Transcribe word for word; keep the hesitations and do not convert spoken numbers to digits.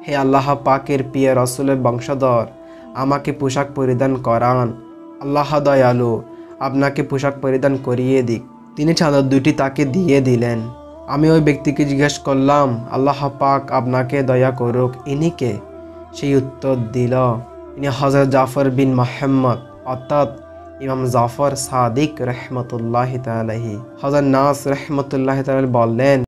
হে আল্লাহ পাকের প্রিয় রাসূলের বংশধর, আমাকে পোশাক পরিধান করান। আল্লাহ দয়ালু আপনাকে পোশাক পরিধান করিয়ে দিক। তিনি চাদর দুটি তাকে দিয়ে দিলেন। আমি ওই ব্যক্তিকে জিজ্ঞেস করলাম, আল্লাহ পাক আপনাকে দয়া করুক, ইনি কে? সেই উত্তর দিল, ইনি হযরত জাফর বিন মুহাম্মদ অর্থাৎ ইমাম জাফর সাদিক রহমতুল্লাহ তাআলা আলাইহি। হযরত নাস রহমতুল্লাহ তাআলা বললেন,